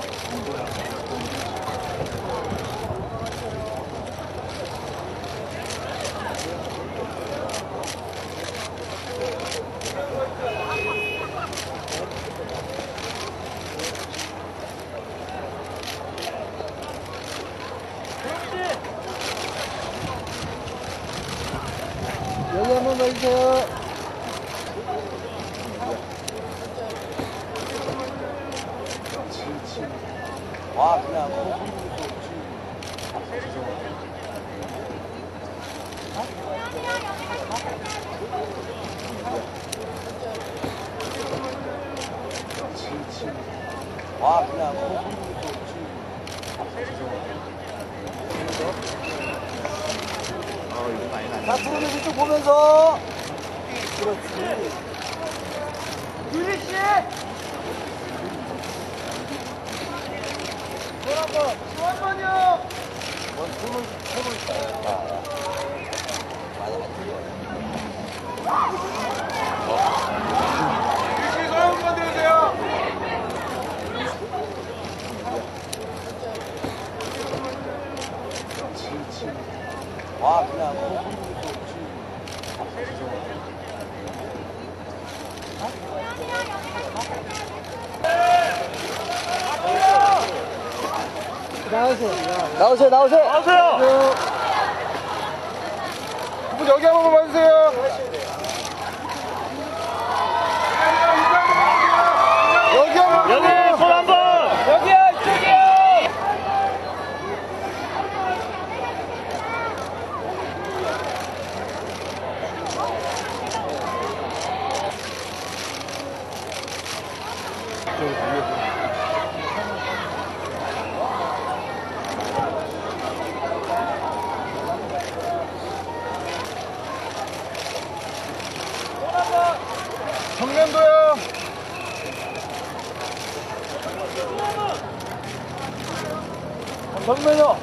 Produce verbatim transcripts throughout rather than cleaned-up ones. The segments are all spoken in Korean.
여기 한번 봐주세요. 와, 그냥 뭐. 와, 그냥 뭐. 자, 부르는 이쪽 보면서. 그렇지. 유리 씨. 돈 한 번, 돈 한 번요. 원 손을 손을 아, 많이 안 들려. 유리 씨 손 한 번 들으세요. 와, 그냥 뭐. 나오세요. 나오세요, 나오세요. 나오세요. 두 분 여기 한 번만 봐주세요. 여기 한 번. 여기 손 한 번. 여기야, 이쪽이야. 정면도요. 정면요.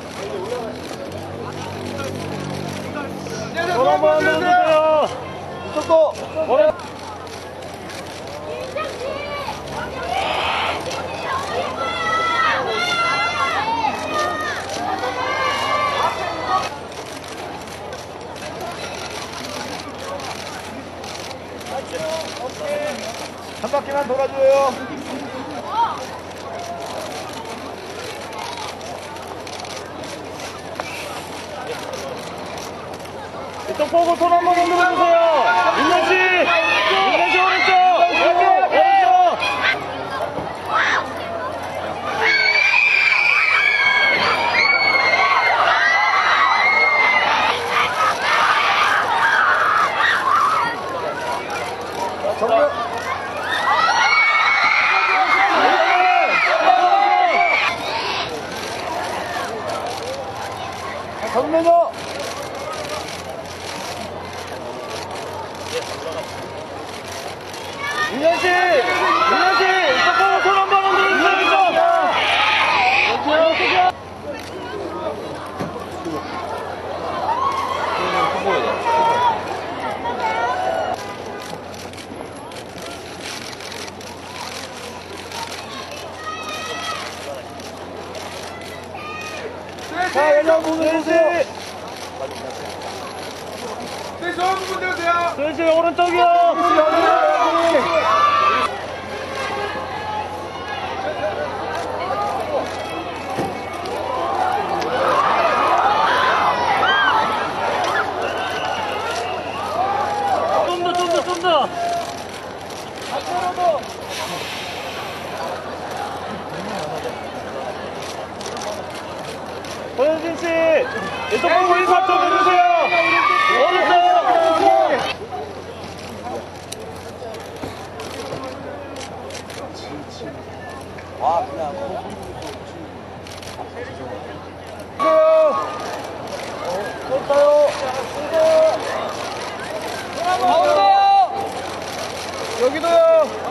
손 한 번 넣어주세요. 이쪽도. 오래. 한 바퀴만 돌아줘요. 이쪽 보고 손 한 번 흔들어주세요. 민현 씨, 민현 씨 오른쪽, 오른쪽. 정면. 정면요. 민현 씨, 민현 씨, 이쪽 보고 손 한 번 흔들어주세요. 여기요. 자, 연락 보내주세요. 네, 좋은 분 되세요. 수현 씨 오른쪽이요. 좀 더, 좀 더, 좀 더. 권현진 씨, 이쪽 보고 인사 좀 해주세요. 오른쪽. 와, 그냥 뭐. 됐어요. 가운데요. 여기도요.